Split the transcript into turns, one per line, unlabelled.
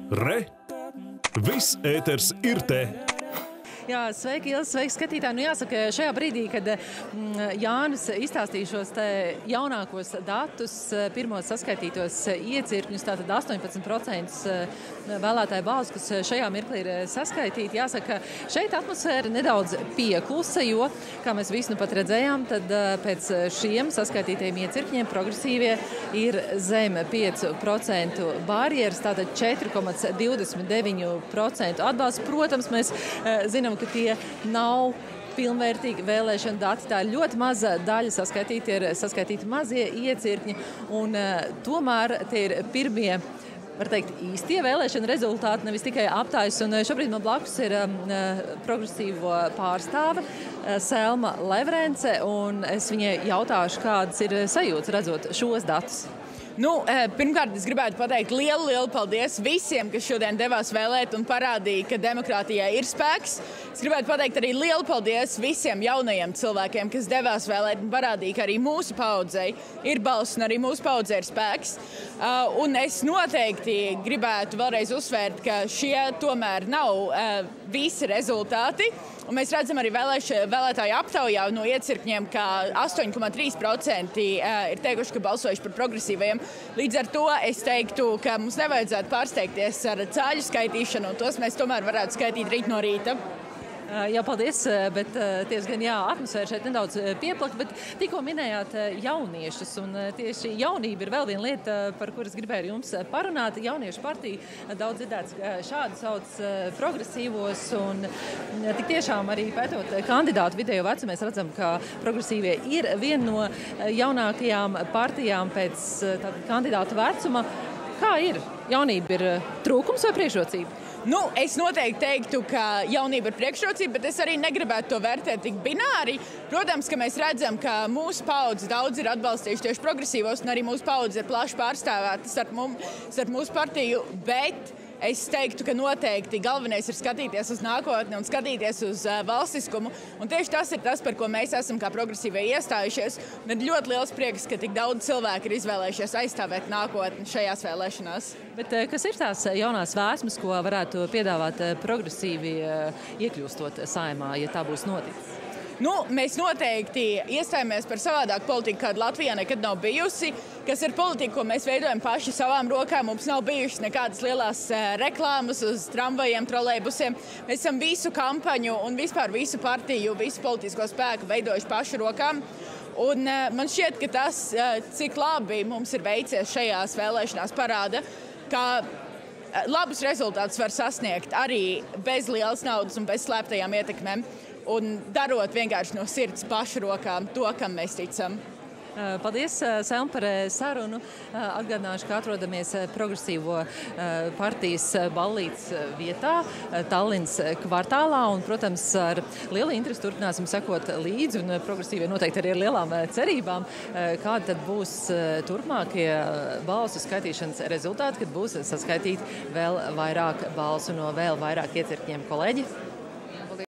Re! Viss ēters ir te!
Jā, sveiki, Ilze, sveiki, skatītāji. Nu, jāsaka, šajā brīdī, kad Jānis izstāstīja šos jaunākos datus, pirmos saskaitītos iecirkņus, tātad 18% vēlētāju balsu, kas šajā mirklī ir saskaitīti, jāsaka, šeit atmosfēra nedaudz pieklusa, jo, kā mēs visi nu pat redzējām, tad pēc šiem saskaitītajiem iecirkņiem progresīvie ir zem 5% barjeras, tātad 4,29% atbalsts. Protams, mēs zinām, ka tie nav pilnvērtīgi vēlēšana dati. Tā ir ļoti maza daļa saskaitīti mazie iecirkņi, un tomēr tie ir pirmie, var teikt, īstie vēlēšana rezultāti, nevis tikai aptājas. Un šobrīd man blakus ir progresīvo pārstāve Selma Levrence, un es viņai jautāšu, kādas ir sajūtas redzot šos datus.
Pirmkārt, es gribētu pateikt lielu paldies visiem, kas šodien devās vēlēt un parādīja, ka demokrātijai ir spēks. Es gribētu pateikt arī lielu paldies visiem jaunajiem cilvēkiem, kas devās vēlēt un parādīja, ka arī mūsu paudzei ir balss un arī mūsu paudzei ir spēks. Un es noteikti gribētu vēlreiz uzsvērt, ka šie tomēr nav visi rezultāti. Un mēs redzam arī vēlētāju aptaujā no iecirkņiem, ka 8,3% ir teikuši, ka balsojuši par progresīvajiem. Līdz ar to es teiktu, ka mums nevajadzētu pārsteigties ar cāļu skaitīšanu, un tos mēs tomēr varētu skaitīt rīt no rīta.
Jā, paldies, bet diezgan atmosfēra šeit nedaudz pieplaka, bet tikko minējāt jauniešus, un tieši jaunība ir vēl viena lieta, par kuras gribēju jums parunāt. Jauniešu partija daudz dzirdēts šādi sauc progresīvos, un tik tiešām arī pētot kandidātu vidējo vecumu, mēs redzam, ka progresīvie ir viena no jaunākajām partijām pēc kandidātu vecuma. Kā ir? Jaunība ir trūkums vai priekšrocība?
Es noteikti teiktu, ka jaunība ir priekšrocība, bet es arī negribētu to vērtēt tik bināri. Protams, ka mēs redzam, ka mūsu paudze daudz ir atbalstījuši tieši progresīvos, un arī mūsu paudze ir plaši pārstāvēta starp mūsu partiju, bet es teiktu, ka noteikti galvenais ir skatīties uz nākotni un skatīties uz valstiskumu. Un tieši tas ir tas, par ko mēs esam kā progresīvie iestājušies. Un ir ļoti liels prieks, ka tik daudz cilvēku ir izvēlējušies aizstāvēt nākotni šajās vēlēšanās.
Bet kas ir tās jaunās vēsmas, ko varētu piedāvāt progresīvi iekļūstot Saeimā, ja tā būs noticis?
Mēs noteikti iestājamies par savādāku politiku, kāda Latvijā nekad nav bijusi, kas ir politika, ko mēs veidojam paši savām rokām. Mums nav bijušas nekādas lielās reklāmas uz tramvajiem, trolejbusiem. Mēs esam visu kampaņu un vispār visu partiju, visu politisko spēku veidojuši pašu rokām. Un man šķiet, ka tas, cik labi mums ir veicies šajās vēlēšanās, parāda, ka labus rezultātus var sasniegt arī bez lielas naudas un bez slēptajām ietekmēm. Un darot vienkārši no sirds pašu rokām to, kam mēs ticam.
Paldies, Selma, par sarunu. Atgādināšu, ka atrodamies progresīvo partijas ballītes vietā, Tallinas kvartālā, un, protams, ar lielu interesi turpināsim sekot līdzi, un progresīvie noteikti arī ar lielām cerībām, kādi tad būs turpmākie balsu skaitīšanas rezultāti, kad būs saskaitīti vēl vairāk balsu no vēl vairāk iecirkņiem. Kolēģi?